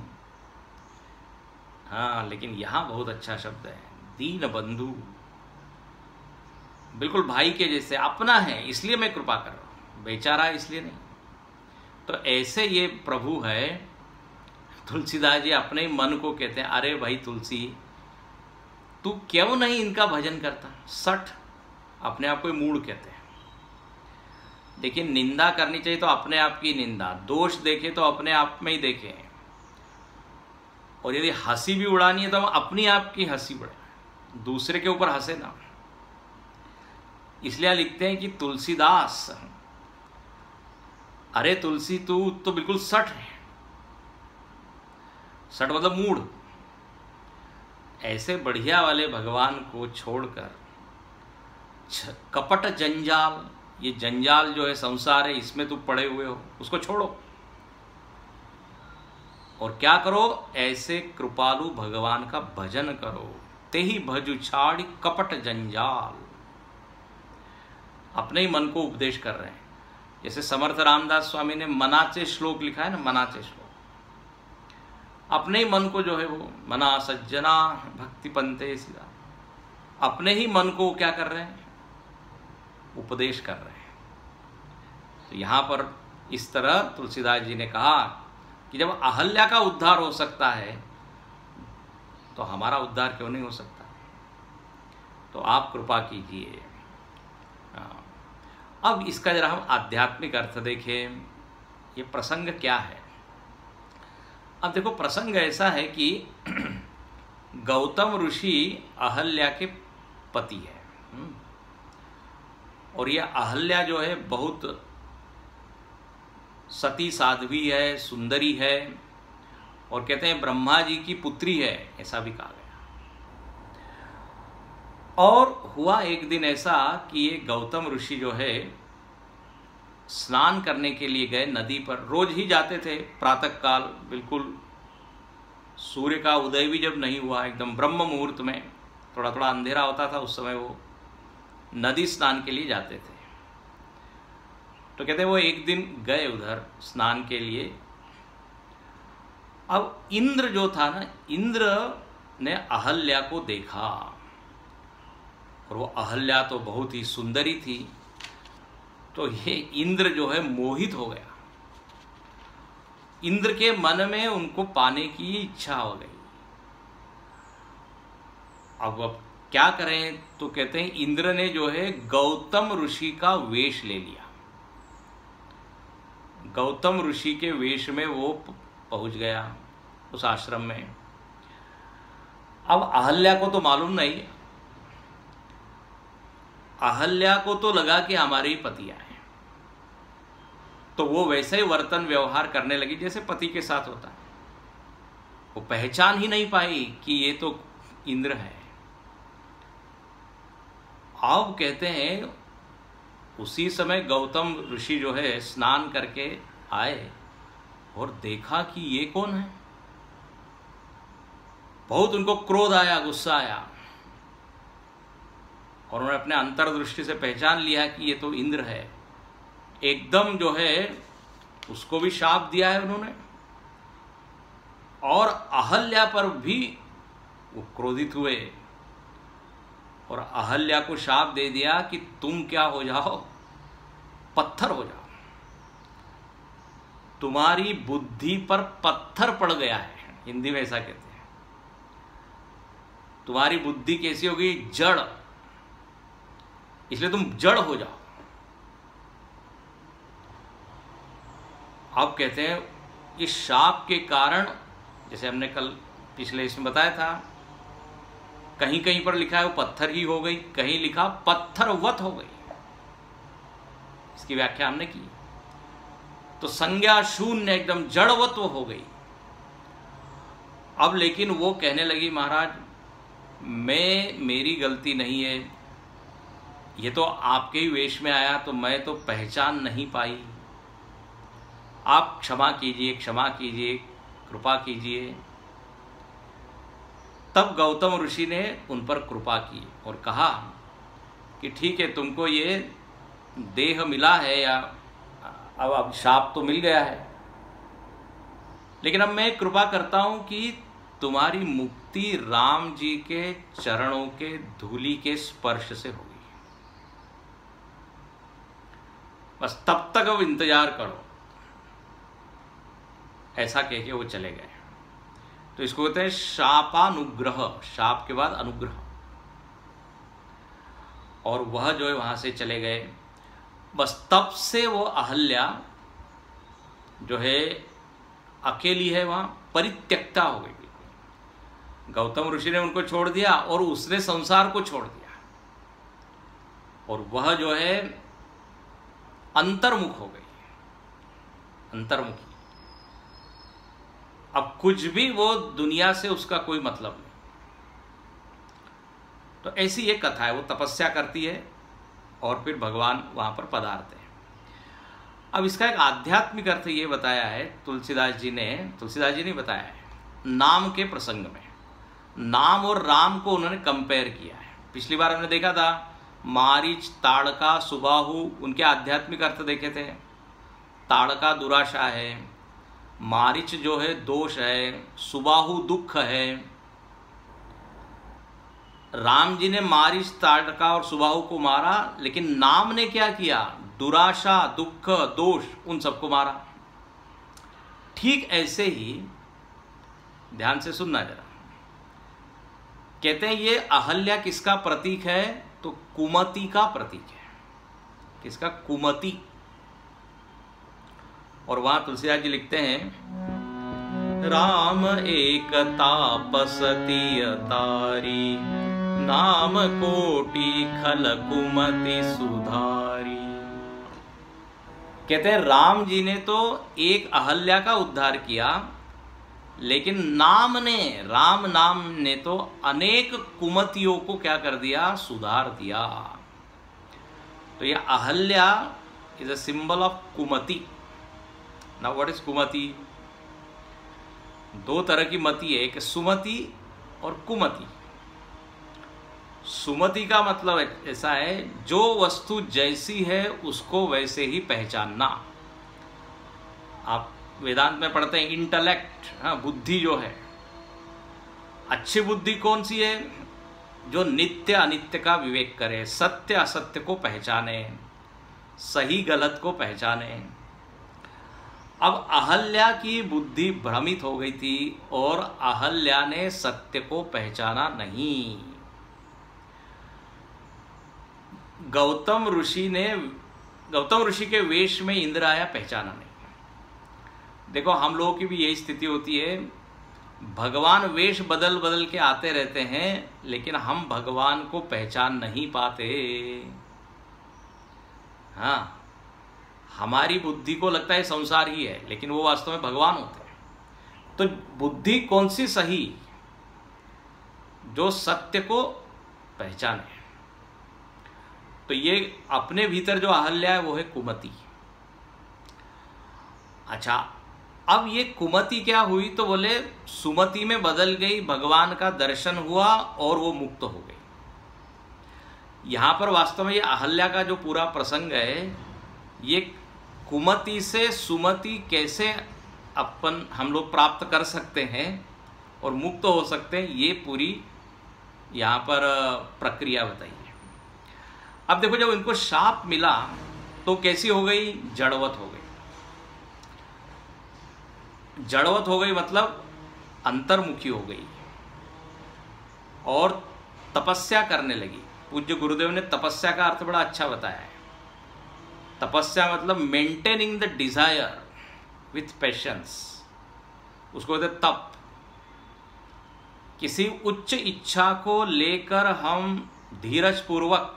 हाँ, लेकिन यहां बहुत अच्छा शब्द है, दीन बंधु। बिल्कुल भाई के जैसे, अपना है इसलिए मैं कृपा कर रहा हूं, बेचारा इसलिए नहीं। तो ऐसे ये प्रभु है। तुलसीदास जी अपने ही मन को कहते हैं अरे भाई तुलसी, तू क्यों नहीं इनका भजन करता? सठ, अपने आप को मूड कहते हैं। देखिए निंदा करनी चाहिए तो अपने आप की निंदा, दोष देखे तो अपने आप में ही देखें। और यदि हंसी भी उड़ानी है तो हम अपनी आप की हंसी उड़ाएं, दूसरे के ऊपर हंसे ना। इसलिए लिखते हैं कि तुलसीदास, अरे तुलसी तू तो बिल्कुल सठ है। सठ मतलब मूड। ऐसे बढ़िया वाले भगवान को छोड़कर कपट जंजाल, ये जंजाल जो है संसार है, इसमें तू पड़े हुए हो, उसको छोड़ो और क्या करो? ऐसे कृपालु भगवान का भजन करो। तेहि भजु छाड़ी कपट जंजाल। अपने ही मन को उपदेश कर रहे हैं। जैसे समर्थ रामदास स्वामी ने मनाचे श्लोक लिखा है ना, मनाचे श्लोक। अपने ही मन को जो है वो मना सज्जना भक्ति पंते सीधा, अपने ही मन को क्या कर रहे हैं? उपदेश कर रहे हैं। तो यहां पर इस तरह तुलसीदास जी ने कहा कि जब अहल्या का उद्धार हो सकता है तो हमारा उद्धार क्यों नहीं हो सकता? तो आप कृपा कीजिए। अब इसका जरा हम आध्यात्मिक अर्थ देखें, ये प्रसंग क्या है। अब देखो प्रसंग ऐसा है कि गौतम ऋषि अहल्या के पति है। और ये अहल्या जो है बहुत सती साध्वी है, सुंदरी है, और कहते हैं ब्रह्मा जी की पुत्री है, ऐसा भी कहा गया। और हुआ एक दिन ऐसा कि ये गौतम ऋषि जो है स्नान करने के लिए गए नदी पर। रोज ही जाते थे प्रातः काल, बिल्कुल सूर्य का उदय भी जब नहीं हुआ, एकदम ब्रह्म मुहूर्त में, थोड़ा थोड़ा अंधेरा होता था उस समय, वो नदी स्नान के लिए जाते थे। तो कहते हैं वो एक दिन गए उधर स्नान के लिए। अब इंद्र जो था ना, इंद्र ने अहल्या को देखा और वो अहल्या तो बहुत ही सुंदरी थी, तो ये इंद्र जो है मोहित हो गया। इंद्र के मन में उनको पाने की इच्छा हो गई। अब क्या करें, तो कहते हैं इंद्र ने जो है गौतम ऋषि का वेश ले लिया। गौतम ऋषि के वेश में वो पहुंच गया उस आश्रम में। अब अहल्या को तो मालूम नहीं, अहल्या को तो लगा कि हमारे ही पति आए, तो वो वैसे ही वर्तन व्यवहार करने लगी जैसे पति के साथ होता है। वो पहचान ही नहीं पाई कि ये तो इंद्र है। अब कहते हैं उसी समय गौतम ऋषि जो है स्नान करके आए और देखा कि ये कौन है। बहुत उनको क्रोध आया, गुस्सा आया, और उन्होंने अपने अंतर्दृष्टि से पहचान लिया कि ये तो इंद्र है। एकदम जो है उसको भी शाप दिया है उन्होंने, और अहल्या पर भी वो क्रोधित हुए और अहल्या को शाप दे दिया कि तुम क्या हो जाओ, पत्थर हो जाओ। तुम्हारी बुद्धि पर पत्थर पड़ गया है, हिंदी में ऐसा कहते हैं। तुम्हारी बुद्धि कैसी होगी, जड़, इसलिए तुम जड़ हो जाओ। अब कहते हैं इस शाप के कारण, जैसे हमने कल पिछले इसमें बताया था, कहीं कहीं पर लिखा है वो पत्थर ही हो गई, कहीं लिखा पत्थरवत हो गई। इसकी व्याख्या हमने की। तो संज्ञा शून्य, एकदम जड़वत वो हो गई। अब लेकिन वो कहने लगी, महाराज मेरी गलती नहीं है, ये तो आपके ही वेश में आया तो मैं तो पहचान नहीं पाई, आप क्षमा कीजिए, क्षमा कीजिए, कृपा कीजिए। तब गौतम ऋषि ने उन पर कृपा की और कहा कि ठीक है, तुमको ये देह मिला है, या अब शाप तो मिल गया है, लेकिन अब मैं कृपा करता हूं कि तुम्हारी मुक्ति राम जी के चरणों के धूलि के स्पर्श से होगी। बस तब तक अब इंतजार करो। ऐसा कह के वो चले गए। तो इसको कहते हैं शापानुग्रह, शाप के बाद अनुग्रह। और वह जो है वहां से चले गए। बस तब से वो अहल्या जो है अकेली है, वहां परित्यक्ता हो गई। गौतम ऋषि ने उनको छोड़ दिया और उसने संसार को छोड़ दिया, और वह जो है अंतर्मुख हो गई, अंतर्मुखी। अब कुछ भी वो दुनिया से उसका कोई मतलब नहीं। तो ऐसी एक कथा है, वो तपस्या करती है और फिर भगवान वहां पर पधारते हैं। अब इसका एक आध्यात्मिक अर्थ ये बताया है तुलसीदास जी ने बताया है नाम के प्रसंग में। नाम और राम को उन्होंने कंपेयर किया है। पिछली बार हमने देखा था मारीच, ताड़का, सुबाहु, उनके आध्यात्मिक अर्थ देखे थे। ताड़का दुराशा है, मारीच जो है दोष है, सुबाहु दुख है। राम जी ने मारीच, ताड़का और सुबाहु को मारा, लेकिन नाम ने क्या किया, दुराशा, दुख, दोष, उन सबको मारा। ठीक ऐसे ही ध्यान से सुनना जरा, कहते हैं ये अहल्या किसका प्रतीक है, तो कुमति का प्रतीक है। किसका, कुमति। और वहां तुलसीदास जी लिखते हैं राम एक तापसती तारी, नाम कोटि खल कुमति सुधारी। कहते हैं राम जी ने तो एक अहल्या का उद्धार किया, लेकिन राम नाम ने तो अनेक कुमतियों को क्या कर दिया, सुधार दिया। तो यह Ahalya is a symbol of कुमति। नाउ व्हाट इज कुमति? दो तरह की मति है, एक सुमति और कुमति। सुमति का मतलब ऐसा है जो वस्तु जैसी है उसको वैसे ही पहचानना। आप वेदांत में पढ़ते हैं इंटेलेक्ट, हाँ, बुद्धि जो है। अच्छी बुद्धि कौन सी है, जो नित्य अनित्य का विवेक करे, सत्य असत्य को पहचाने, सही गलत को पहचाने। अब अहल्या की बुद्धि भ्रमित हो गई थी और अहल्या ने सत्य को पहचाना नहीं। गौतम ऋषि के वेश में इंद्र आया, पहचाना नहीं। देखो हम लोगों की भी यही स्थिति होती है, भगवान वेश बदल बदल के आते रहते हैं, लेकिन हम भगवान को पहचान नहीं पाते। हाँ, हमारी बुद्धि को लगता है संसार ही है, लेकिन वो वास्तव में भगवान होते हैं। तो बुद्धि कौन सी सही? जो सत्य को पहचाने। तो ये अपने भीतर जो अहल्या है वो है कुमति। अच्छा, अब ये कुमति क्या हुई? तो बोले सुमति में बदल गई, भगवान का दर्शन हुआ और वो मुक्त हो गई। यहां पर वास्तव में ये अहल्या का जो पूरा प्रसंग है, ये कुमति से सुमति कैसे हम लोग प्राप्त कर सकते हैं और मुक्त हो सकते हैं, ये पूरी यहाँ पर प्रक्रिया बताई है। अब देखो, जब इनको शाप मिला तो कैसी हो गई? जड़वत हो गई। जड़वत हो गई मतलब अंतर्मुखी हो गई और तपस्या करने लगी। पूज्य गुरुदेव ने तपस्या का अर्थ बड़ा अच्छा बताया है। तपस्या मतलब maintaining the desire with patience, उसको कहते तप। किसी उच्च इच्छा को लेकर हम धीरज पूर्वक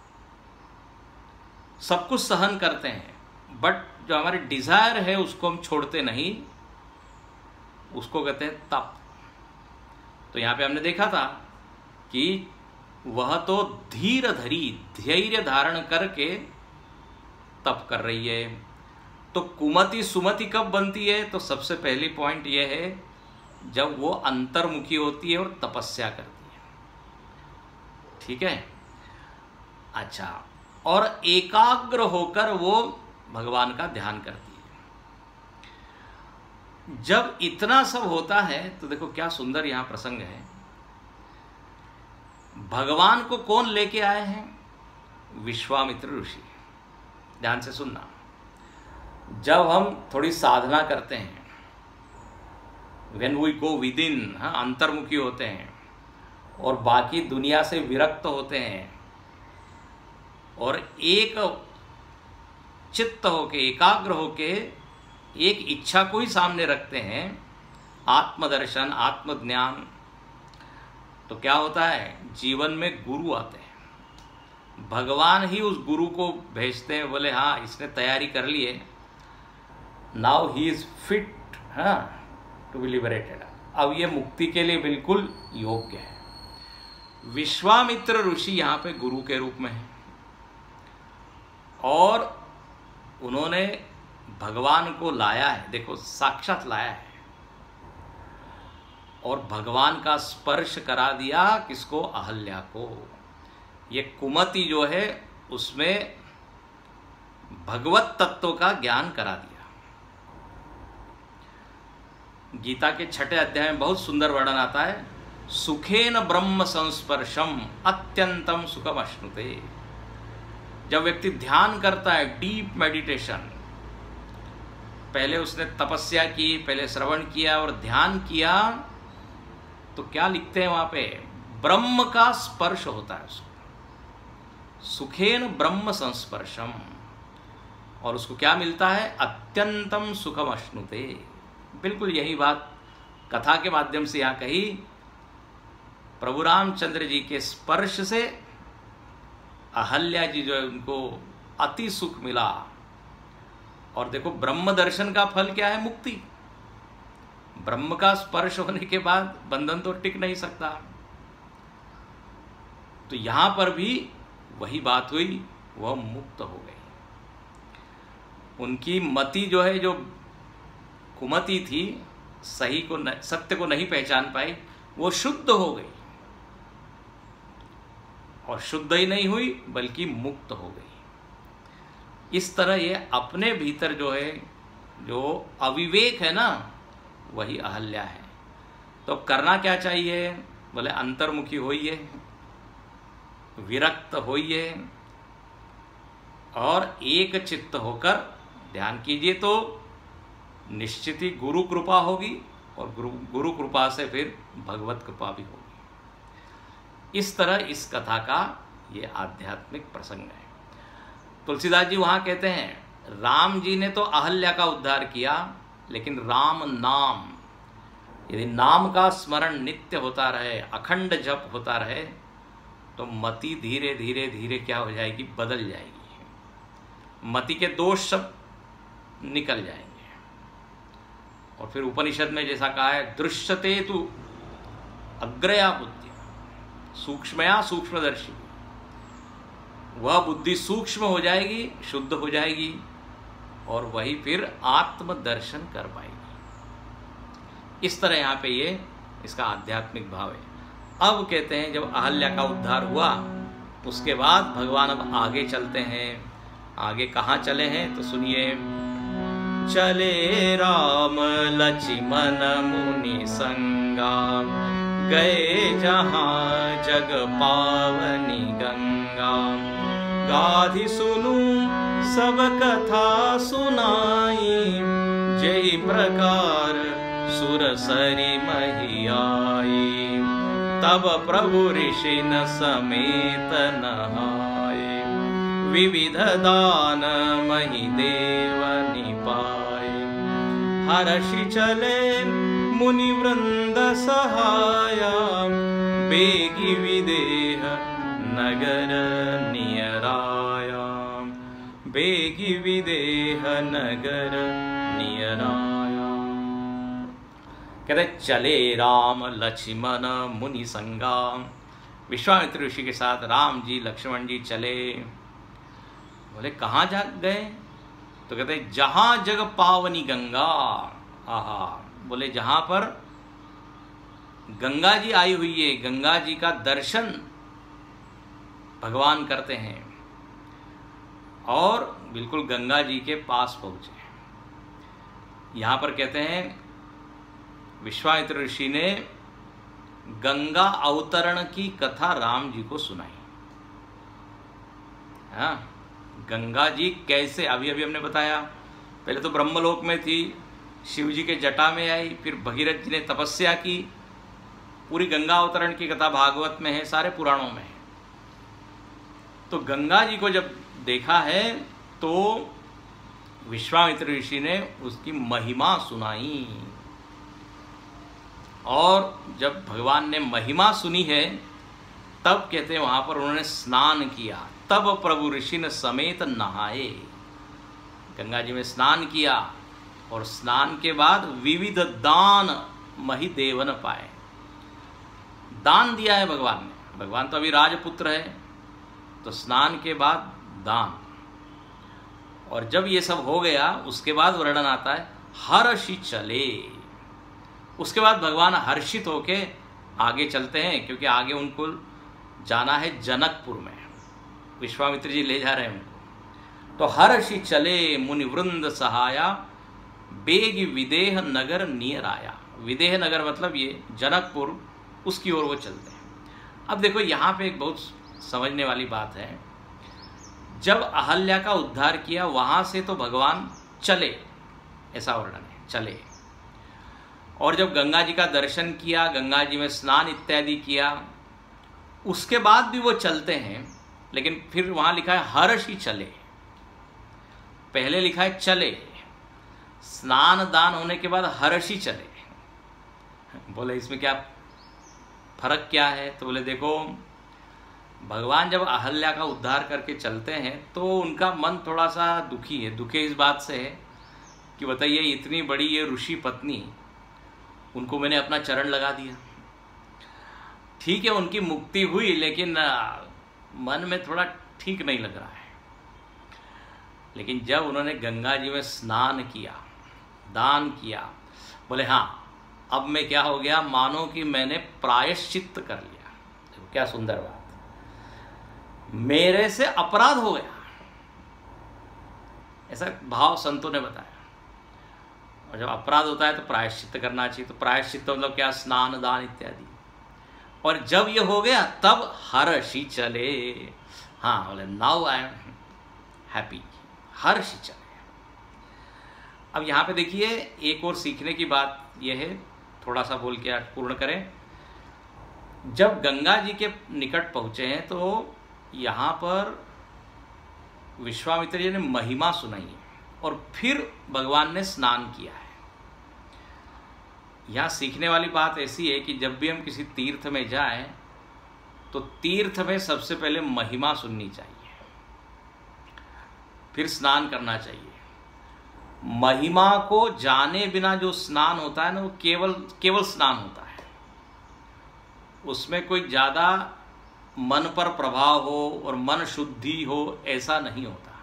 सब कुछ सहन करते हैं, बट जो हमारी डिजायर है उसको हम छोड़ते नहीं, उसको कहते हैं तप। तो यहां पे हमने देखा था कि वह तो धीर धरी, धैर्य धारण करके तप कर रही है। तो कुमति सुमति कब बनती है? तो सबसे पहली पॉइंट यह है जब वो अंतर्मुखी होती है और तपस्या करती है। ठीक है। अच्छा, और एकाग्र होकर वो भगवान का ध्यान करती है। जब इतना सब होता है तो देखो क्या सुंदर यहां प्रसंग है। भगवान को कौन लेके आए हैं? विश्वामित्र ऋषि। ध्यान से सुनना। जब हम थोड़ी साधना करते हैं, when we go within, अंतर्मुखी होते हैं और बाकी दुनिया से विरक्त होते हैं और एक चित्त होके, एकाग्र होके एक इच्छा को ही सामने रखते हैं, आत्मदर्शन, आत्मज्ञान, तो क्या होता है? जीवन में गुरु आते हैं। भगवान ही उस गुरु को भेजते हैं। बोले हाँ, इसने तैयारी कर ली है, now he is fit to be liberated. अब ये मुक्ति के लिए बिल्कुल योग्य है। विश्वामित्र ऋषि यहाँ पे गुरु के रूप में है और उन्होंने भगवान को लाया है। देखो, साक्षात लाया है और भगवान का स्पर्श करा दिया। किसको? अहल्या को। ये कुमति जो है उसमें भगवत तत्व का ज्ञान करा दिया। गीता के 6 अध्याय में बहुत सुंदर वर्णन आता है, सुखेन ब्रह्म संस्पर्शम अत्यंतम सुखम अश्नुते। जब व्यक्ति ध्यान करता है, डीप मेडिटेशन, पहले उसने तपस्या की, पहले श्रवण किया और ध्यान किया, तो क्या लिखते हैं वहां पे? ब्रह्म का स्पर्श होता है उसको, सुखेन ब्रह्म संस्पर्शम। और उसको क्या मिलता है? अत्यंतम सुखम अश्नुते। बिल्कुल यही बात कथा के माध्यम से यहाँ कही। प्रभु रामचंद्र जी के स्पर्श से अहल्या जी जो है उनको अति सुख मिला। और देखो, ब्रह्म दर्शन का फल क्या है? मुक्ति। ब्रह्म का स्पर्श होने के बाद बंधन तो टिक नहीं सकता। तो यहां पर भी वही बात हुई, वह मुक्त हो गई। उनकी मति जो है, जो कुमति थी, सही को सत्य को नहीं पहचान पाई, वो शुद्ध हो गई। और शुद्ध ही नहीं हुई बल्कि मुक्त हो गई। इस तरह ये अपने भीतर जो है, जो अविवेक है ना, वही अहल्या है। तो करना क्या चाहिए? बोले अंतर्मुखी होइए, विरक्त होइए और एक चित्त होकर ध्यान कीजिए, तो निश्चित ही गुरु कृपा होगी और गुरु कृपा से फिर भगवत कृपा भी होगी। इस तरह इस कथा का ये आध्यात्मिक प्रसंग है। तुलसीदास जी वहाँ कहते हैं राम जी ने तो अहल्या का उद्धार किया, लेकिन राम नाम, यदि नाम का स्मरण नित्य होता रहे, अखंड जप होता रहे, तो मति धीरे धीरे धीरे क्या हो जाएगी, बदल जाएगी। मति के दोष सब निकल जाएंगे। और फिर उपनिषद में जैसा कहा है, दृश्यते तु अग्रया बुद्धि सूक्ष्मया सूक्ष्मदर्शी, वह बुद्धि सूक्ष्म हो जाएगी, शुद्ध हो जाएगी और वही फिर आत्मदर्शन कर पाएगी। इस तरह यहाँ पे ये इसका आध्यात्मिक भाव है। अब कहते हैं जब अहल्या का उद्धार हुआ, उसके बाद भगवान अब आगे चलते हैं। आगे कहाँ चले हैं तो सुनिए। चले राम लक्ष्मण मुनि संगा, गए जहाँ जग पावनी गंगा। गाधि सुनु सब कथा सुनाई, जय प्रकार सुर सरी मही आई। तब प्रभु ऋषि न समेत नहाए, विविध दान मही देव निपाए। हर्षि चले मुनि वृंद सहाया, बेगी विदेह नगर नियराया। बेगी विदेह नगर नियराया। कहते चले राम लक्ष्मण मुनि संगा। विश्वामित्र ऋषि के साथ राम जी लक्ष्मण जी चले। बोले कहाँ जा गए तो कहते जहाँ जग पावनी गंगा। आहा, बोले जहाँ पर गंगा जी आई हुई है, गंगा जी का दर्शन भगवान करते हैं और बिल्कुल गंगा जी के पास पहुँचे। यहाँ पर कहते हैं विश्वामित्र ऋषि ने गंगा अवतरण की कथा राम जी को सुनाई। हाँ, गंगा जी कैसे, अभी अभी हमने बताया, पहले तो ब्रह्मलोक में थी, शिव जी के जटा में आई, फिर भगीरथ जी ने तपस्या की। पूरी गंगा अवतरण की कथा भागवत में है, सारे पुराणों में है। तो गंगा जी को जब देखा है तो विश्वामित्र ऋषि ने उसकी महिमा सुनाई। और जब भगवान ने महिमा सुनी है तब कहते हैं वहाँ पर उन्होंने स्नान किया। तब प्रभु ऋषि ने समेत नहाए, गंगा जी में स्नान किया और स्नान के बाद विविध दान मही देवन पाए। दान दिया है भगवान ने। भगवान तो अभी राजपुत्र है, तो स्नान के बाद दान। और जब ये सब हो गया उसके बाद वर्णन आता है हर्षि चले। उसके बाद भगवान हर्षित होके आगे चलते हैं, क्योंकि आगे उनको जाना है जनकपुर में। विश्वामित्र जी ले जा रहे हैं उनको। तो हर्षि चले मुनि वृंद सहाया, बेग विदेह नगर नियर आया। विदेह नगर मतलब ये जनकपुर, उसकी ओर वो चलते हैं। अब देखो यहाँ पे एक बहुत समझने वाली बात है। जब अहल्या का उद्धार किया वहाँ से तो भगवान चले, ऐसा वर्णन है, चले। और जब गंगा जी का दर्शन किया, गंगा जी में स्नान इत्यादि किया, उसके बाद भी वो चलते हैं। लेकिन फिर वहाँ लिखा है हर्षि चले, पहले लिखा है चले, स्नान दान होने के बाद हर्षि चले। बोले इसमें क्या फर्क क्या है? तो बोले देखो, भगवान जब अहल्या का उद्धार करके चलते हैं तो उनका मन थोड़ा सा दुखी है। दुखी इस बात से है कि बताइए इतनी बड़ी ये ऋषि पत्नी, उनको मैंने अपना चरण लगा दिया। ठीक है, उनकी मुक्ति हुई, लेकिन मन में थोड़ा ठीक नहीं लग रहा है। लेकिन जब उन्होंने गंगा जी में स्नान किया, दान किया, बोले हाँ अब मैं क्या हो गया, मानो कि मैंने प्रायश्चित्त कर लिया। देखो क्या सुंदर बात, मेरे से अपराध हो गया, ऐसा भाव संतों ने बताया। और जब अपराध होता है तो प्रायश्चित्त करना चाहिए। तो प्रायश्चित्त मतलब क्या, स्नान दान इत्यादि। और जब ये हो गया तब हर्षी चले। हाँ, बोले नाउ आई एम हैप्पी, हर्षी चले। अब यहाँ पे देखिए एक और सीखने की बात यह है, थोड़ा सा बोल के आज पूर्ण करें। जब गंगा जी के निकट पहुँचे हैं तो यहाँ पर विश्वामित्र जी ने महिमा सुनाई है और फिर भगवान ने स्नान किया है। यहाँ सीखने वाली बात ऐसी है कि जब भी हम किसी तीर्थ में जाएं तो तीर्थ में सबसे पहले महिमा सुननी चाहिए, फिर स्नान करना चाहिए। महिमा को जाने बिना जो स्नान होता है ना, वो केवल स्नान होता है, उसमें कोई ज़्यादा मन पर प्रभाव हो और मन शुद्धि हो ऐसा नहीं होता।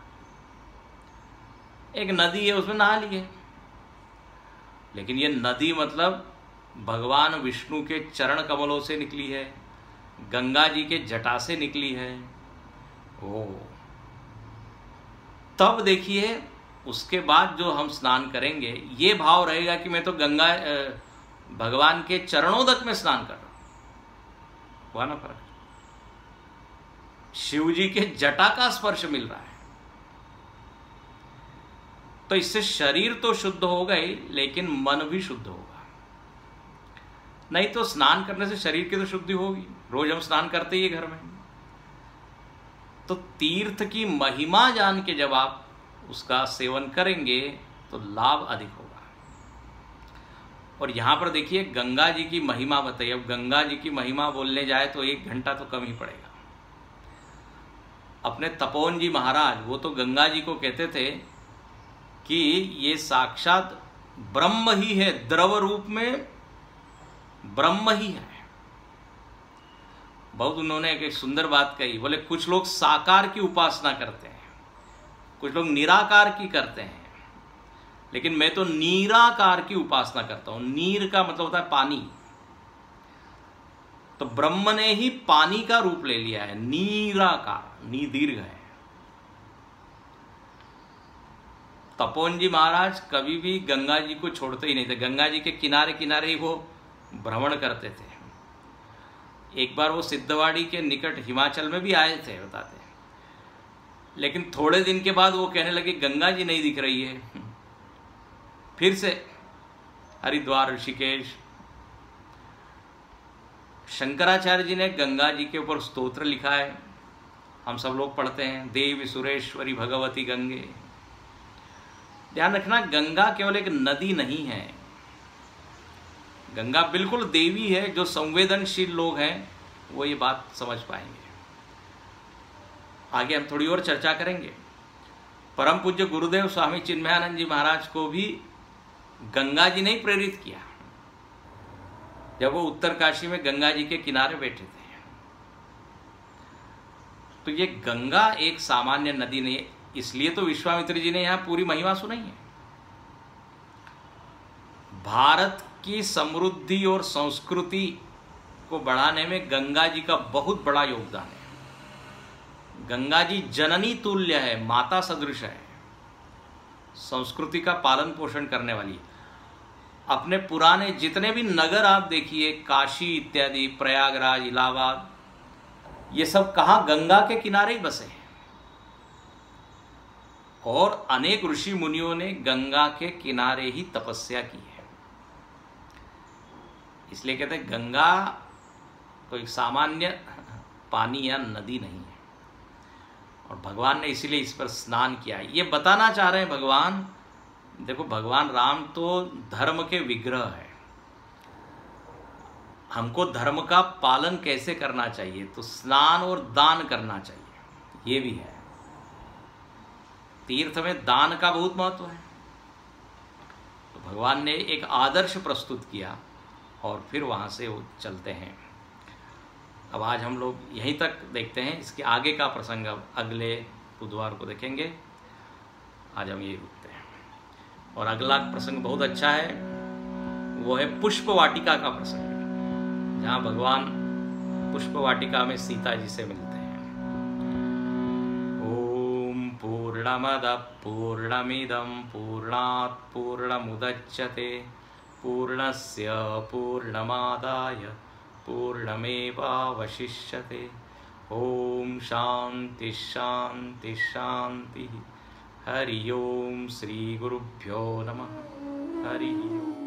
एक नदी है, उसमें नहा लिए, लेकिन ये नदी मतलब भगवान विष्णु के चरण कमलों से निकली है, गंगा जी के जटा से निकली है। ओ, तब देखिए उसके बाद जो हम स्नान करेंगे ये भाव रहेगा कि मैं तो गंगा भगवान के चरणोदक में स्नान कर रहा हूं। हुआ ना फर्क? शिव जी के जटा का स्पर्श मिल रहा है। तो इससे शरीर तो शुद्ध होगा ही, लेकिन मन भी शुद्ध होगा। नहीं तो स्नान करने से शरीर की तो शुद्धि होगी, रोज हम स्नान करते ही घर में। तो तीर्थ की महिमा जान के जब आप उसका सेवन करेंगे तो लाभ अधिक होगा। और यहां पर देखिए गंगा जी की महिमा बताइए। अब गंगा जी की महिमा बोलने जाए तो 1 घंटा तो कम ही पड़ेगा। अपने तपोवन जी महाराज, वो तो गंगा जी को कहते थे कि ये साक्षात ब्रह्म ही है, द्रव रूप में ब्रह्म ही है। बहुत उन्होंने एक सुंदर बात कही, बोले कुछ लोग साकार की उपासना करते हैं, कुछ लोग निराकार की करते हैं, लेकिन मैं तो निराकार की उपासना करता हूं। नीर का मतलब होता है पानी, तो ब्रह्म ने ही पानी का रूप ले लिया है, निराकार, नी दीर्घ है। तपोवन जी महाराज कभी भी गंगा जी को छोड़ते ही नहीं थे, गंगा जी के किनारे किनारे ही वो भ्रमण करते थे। एक बार वो सिद्धवाड़ी के निकट हिमाचल में भी आए थे, बताते हैं, लेकिन थोड़े दिन के बाद वो कहने लगे गंगा जी नहीं दिख रही है। फिर से हरिद्वार, ऋषिकेश, शंकराचार्य जी ने गंगा जी के ऊपर स्तोत्र लिखा है, हम सब लोग पढ़ते हैं, देवी सुरेश्वरी भगवती गंगे। ध्यान रखना, गंगा केवल एक नदी नहीं है, गंगा बिल्कुल देवी है। जो संवेदनशील लोग हैं वो ये बात समझ पाएंगे। आगे हम थोड़ी और चर्चा करेंगे। परम पूज्य गुरुदेव स्वामी चिन्मयानंद जी महाराज को भी गंगा जी ने ही प्रेरित किया, जब वो उत्तरकाशी में गंगा जी के किनारे बैठे थे। तो ये गंगा एक सामान्य नदी नहीं है, इसलिए तो विश्वामित्र जी ने यहां पूरी महिमा सुनाई है। भारत की समृद्धि और संस्कृति को बढ़ाने में गंगा जी का बहुत बड़ा योगदान है। गंगा जी जननी तुल्य है, माता सदृश है, संस्कृति का पालन पोषण करने वाली। अपने पुराने जितने भी नगर आप देखिए, काशी इत्यादि, प्रयागराज, इलाहाबाद, ये सब कहाँ? गंगा के किनारे ही बसे हैं। और अनेक ऋषि मुनियों ने गंगा के किनारे ही तपस्या की है। इसलिए कहते हैं गंगा कोई सामान्य पानी या नदी नहीं है, और भगवान ने इसीलिए इस पर स्नान किया है। ये बताना चाह रहे हैं भगवान, देखो भगवान राम तो धर्म के विग्रह है, हमको धर्म का पालन कैसे करना चाहिए, तो स्नान और दान करना चाहिए, ये भी है। तीर्थ में दान का बहुत महत्व है। तो भगवान ने एक आदर्श प्रस्तुत किया और फिर वहाँ से वो चलते हैं। अब आज हम लोग यहीं तक देखते हैं, इसके आगे का प्रसंग अब अगले बुधवार को देखेंगे। आज हम यही रुकते हैं। और अगला प्रसंग बहुत अच्छा है, वो है पुष्प वाटिका का प्रसंग, जहाँ भगवान पुष्प वाटिका में सीता जी से मिलते हैं। ओम पूर्णमदः पूर्णमिदं पूर्णात् पूर्णमुदच्यते पूर्णस्य पूर्णमादाय पूर्णमेवावशिष्यते। ओम शांति शांति शांति। हरि ओम। श्री गुरुभ्यो नमः। हरि ओम।